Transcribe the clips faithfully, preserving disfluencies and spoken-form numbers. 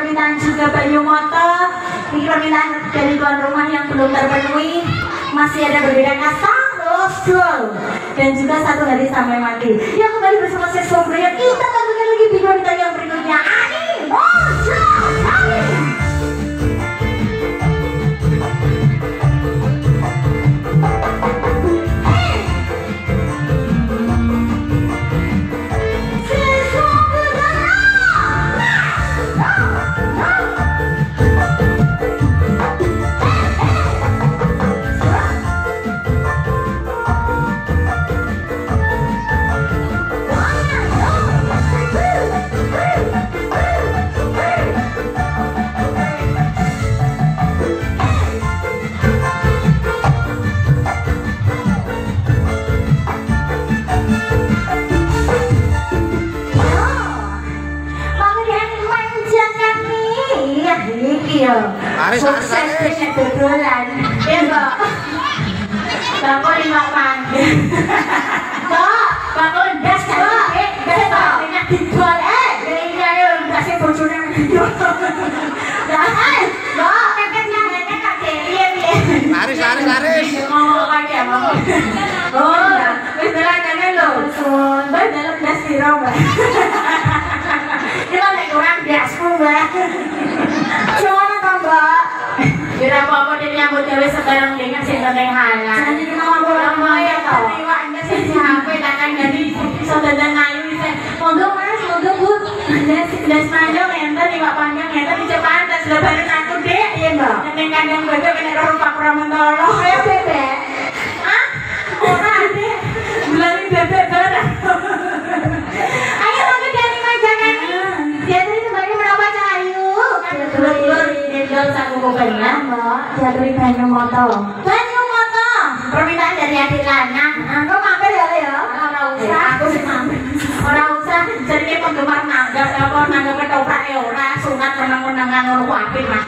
permintaan juga Banyumoto. Ini permintaan dari tuan rumah yang belum terpenuhi. Masih ada berbeda kasta, Losul, dan juga satu hari sampai mati. Yang kembali bersama saya Sombria. Kita tentukan lagi di permintaan yang berikutnya. Ani Mojo Ani. Sukses dengan dodolan, ya mbak. Bakul lima panggung, mbak. Bakul das mbak. Das mbak. Banyak dijual eh. Ini ayo kasih bojone dijual. Lah, mbak. Pepetnya hanya kakek dia dia. Laris, laris, laris. Ngomong lagi ya mbak. Oh, wis belanjane lho. Mbak dalam das piro mbak. Ini lagi kurang dasku mbak. Cuman mbak, kira apa dia nyambut gawe sekarang dengan si tentang halal. Jadi kita mau ngomong ya tau. Iwak anda sih H P tangan jadi bisa dandan ayu bisa. Monggo mas, monggo bu. Das das panjang enter iwak panjang enter di Jepang das lebaran aku deh, iya mbak. Neng kandang bebek kena rumpak ramentolo. Ayo bebek. Ah, orang deh. Belum bebek barang. Ayo monggo dari majangan. Dia tadi sebagai berapa cahayu? Telur-telur. Jual satu bukannya mbak, jatuhi Banyumoto. Banyumoto, permintaan dari adik lanang. Aku mampir ya ya. Orang usah, aku sih mampir. Orang usah, jadi penggemar nanggap, apa nanggap ketoprak ya orang sunat menang-menangan orang wapin mas.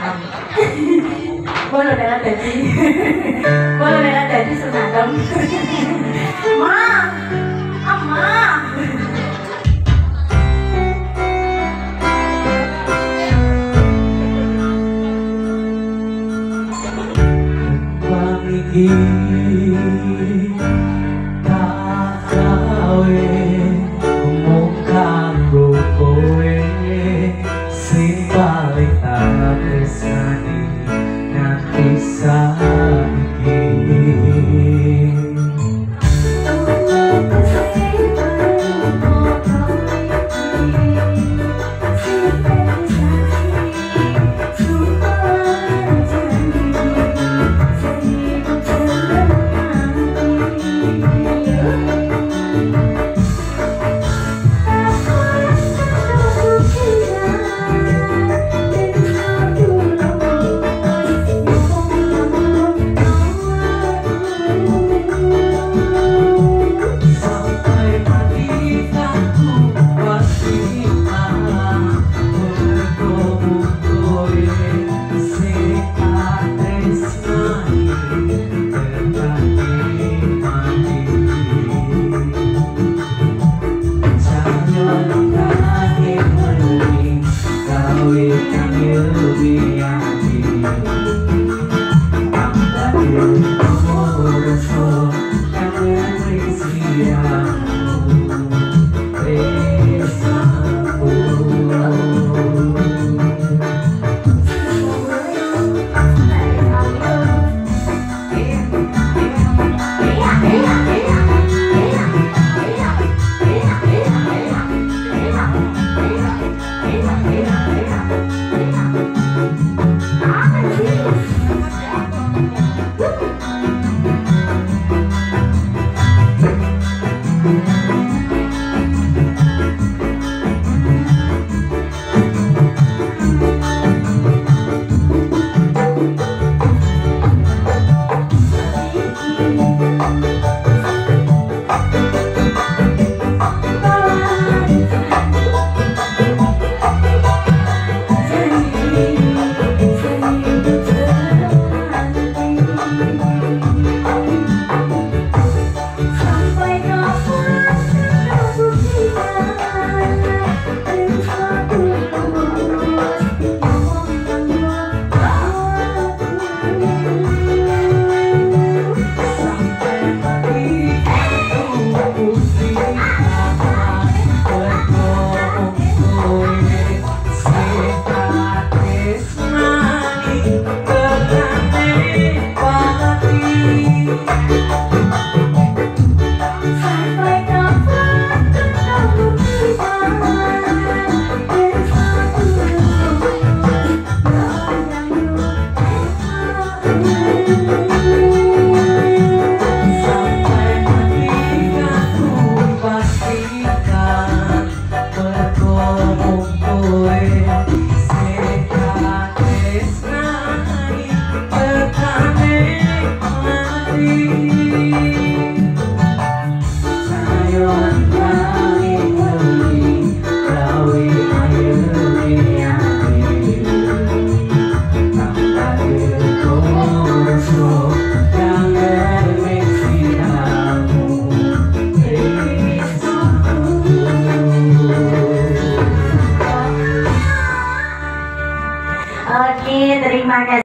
Boleh bela jadi, boleh bela jadi sunatem. Ma, ama. Iki tak gawe mung kanggo kowe sing paling tak tresnani nganti saiki. Oke, terima kasih.